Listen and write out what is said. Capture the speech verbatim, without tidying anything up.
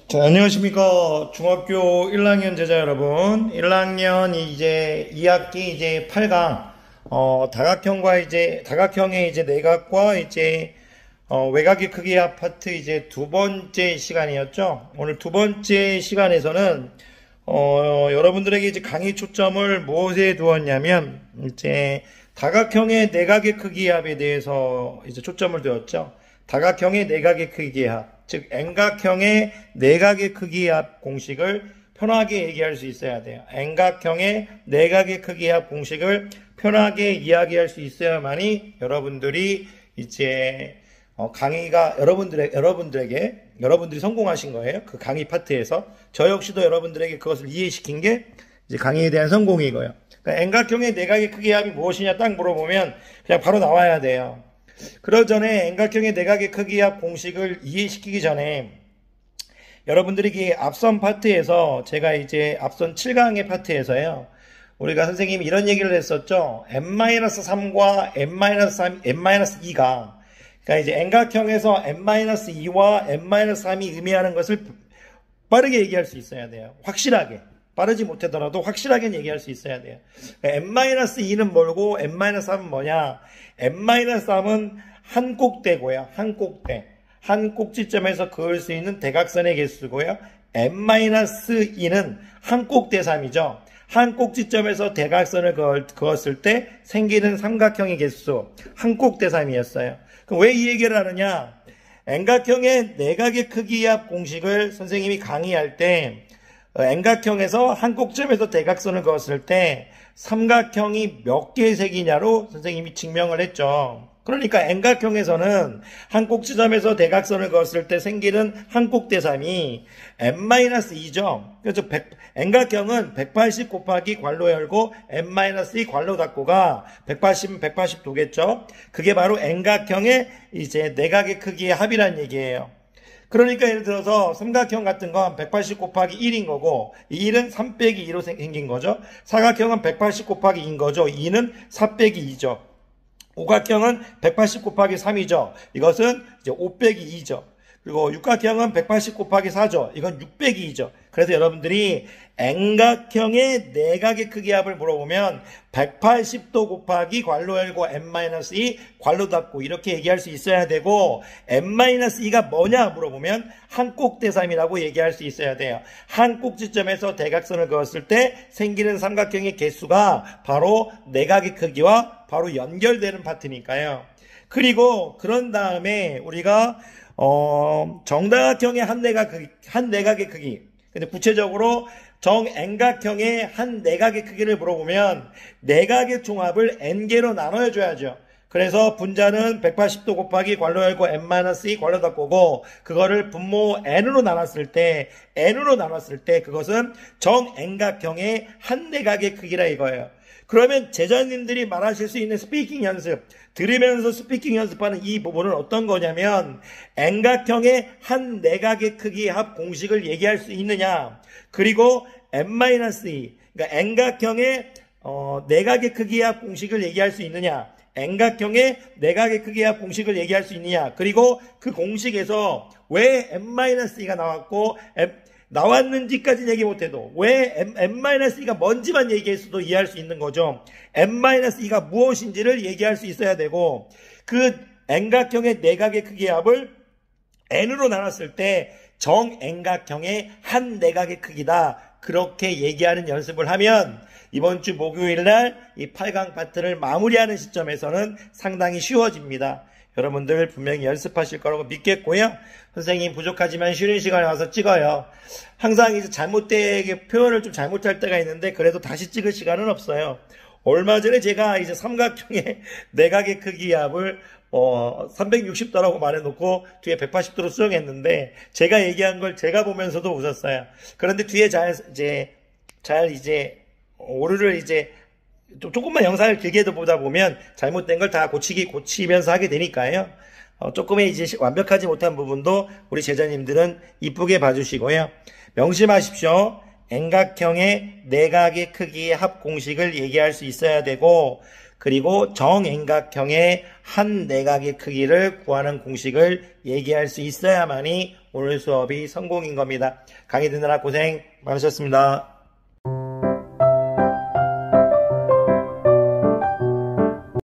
자, 안녕하십니까. 중학교 일 학년 제자 여러분. 일 학년 이제 이 학기 이제 팔 강, 어, 다각형과 이제, 다각형의 이제 내각과 이제, 어, 외곽의 크기 합 파트 이제 두 번째 시간이었죠. 오늘 두 번째 시간에서는, 어, 여러분들에게 이제 강의 초점을 무엇에 두었냐면, 이제, 다각형의 내각의 크기 합에 대해서 이제 초점을 두었죠. 다각형의 내각의 크기 합. 즉 N각형의 내각의 크기 합 공식을 편하게 얘기할 수 있어야 돼요. N각형의 내각의 크기 합 공식을 편하게 이야기할 수 있어야만이 여러분들이 이제 강의가 여러분들의 여러분들에게 여러분들이 성공하신 거예요. 그 강의 파트에서 저 역시도 여러분들에게 그것을 이해시킨 게 이제 강의에 대한 성공이고요. 그러니까 N각형의 내각의 크기 합이 무엇이냐 딱 물어보면 그냥 바로 나와야 돼요. 그러기 전에 N각형의 내각의 크기 합 공식을 이해시키기 전에 여러분들이 앞선 파트에서 제가 이제 앞선 칠 강의 파트에서요. 우리가 선생님이 이런 얘기를 했었죠. 엔 삼과 엔 삼, 엔 이가 그러니까 이제 N각형에서 엔 이와 엔 삼이 의미하는 것을 빠르게 얘기할 수 있어야 돼요. 확실하게. 빠르지 못하더라도 확실하게 얘기할 수 있어야 돼요. 엔 이는 뭐고 엔 삼은 뭐냐? 엔 삼은 한 꼭대고요. 한 꼭대. 한 꼭지점에서 그을 수 있는 대각선의 개수고요. 엔 이는 한 꼭대삼이죠. 한 꼭지점에서 대각선을 그었을 때 생기는 삼각형의 개수. 한 꼭대삼이었어요. 그럼 왜 이 얘기를 하느냐? N각형의 내각의 크기 합 공식을 선생님이 강의할 때 N각형에서 한 꼭지점에서 대각선을 그었을 때 삼각형이 몇 개의 색이냐로 선생님이 증명을 했죠. 그러니까 N각형에서는 한 꼭지점에서 대각선을 그었을 때 생기는 한 꼭대삼이 엔 이죠. 그래서 N각형은 백팔십 곱하기 괄호 열고 엔 이 괄호 닫고가 백팔십은 백팔십이겠죠. 그게 바로 N각형의 이제 내각의 크기의 합이란 얘기예요. 그러니까 예를 들어서 삼각형 같은 건 백팔십 곱하기 일인 거고 이 일은 삼 빼기 이로 생긴 거죠. 사각형은 백팔십 곱하기 이인 거죠. 이는 사 빼기 이죠. 오각형은 백팔십 곱하기 삼이죠. 이것은 이제 오 빼기 이죠. 그리고 육각형은 백팔십 곱하기 사죠. 이건 육 빼기 이죠. 그래서 여러분들이 N각형의 내각의 크기 합을 물어보면 백팔십 도 곱하기 괄호 열고 엔 이 괄호 닫고 이렇게 얘기할 수 있어야 되고 엔 이가 뭐냐 물어보면 한 꼭대삼이라고 얘기할 수 있어야 돼요. 한 꼭지점에서 대각선을 그었을 때 생기는 삼각형의 개수가 바로 내각의 크기와 바로 연결되는 파트니까요. 그리고 그런 다음에 우리가 어, 정다각형의 한 내각 크기, 한 내각의 크기. 근데 구체적으로 정 N각형의 한 내각의 크기를 물어보면 내각의 총합을 N개로 나눠 줘야죠. 그래서 분자는 백팔십 도 곱하기 괄호 열고 엔 이 괄호 닫고고 그거를 분모 N으로 나눴을 때 N으로 나눴을 때 그것은 정 N각형의 한 내각의 크기라 이거예요. 그러면 제자님들이 말하실 수 있는 스피킹 연습, 들으면서 스피킹 연습하는 이 부분은 어떤 거냐면 N각형의 한 내각의 크기 합 공식을 얘기할 수 있느냐, 그리고 엔 이, 그러니까 N각형의 어, 내각의 크기 합 공식을 얘기할 수 있느냐, N각형의 내각의 크기 합 공식을 얘기할 수 있느냐, 그리고 그 공식에서 왜 엔 이가 나왔고 나왔는지까지 얘기 못해도 왜 엔 이가 뭔지만 얘기했어도 이해할 수 있는 거죠. 엔 이가 무엇인지를 얘기할 수 있어야 되고 그 N각형의 내각의 크기의 합을 N으로 나눴을 때 정 N각형의 한 내각의 크기다. 그렇게 얘기하는 연습을 하면 이번 주 목요일 날 이 팔 강 파트를 마무리하는 시점에서는 상당히 쉬워집니다. 여러분들 분명히 연습하실 거라고 믿겠고요. 선생님 부족하지만 쉬는 시간에 와서 찍어요. 항상 이제 잘못되게 표현을 좀 잘못할 때가 있는데 그래도 다시 찍을 시간은 없어요. 얼마 전에 제가 이제 삼각형의 내각의 크기 합을 어, 삼백육십 도라고 말해놓고 뒤에 백팔십 도로 수정했는데 제가 얘기한 걸 제가 보면서도 웃었어요. 그런데 뒤에 잘 이제 잘 이제 오류를 이제 좀 조금만 영상을 길게 보다 보면 잘못된 걸 다 고치기 고치면서 하게 되니까요. 어, 조금의 이제 완벽하지 못한 부분도 우리 제자님들은 이쁘게 봐주시고요. 명심하십시오. N각형의 내각의 크기의 합 공식을 얘기할 수 있어야 되고 그리고 정행각형의 한 내각의 크기를 구하는 공식을 얘기할 수 있어야만이 오늘 수업이 성공인 겁니다. 강의 듣느라 고생 많으셨습니다.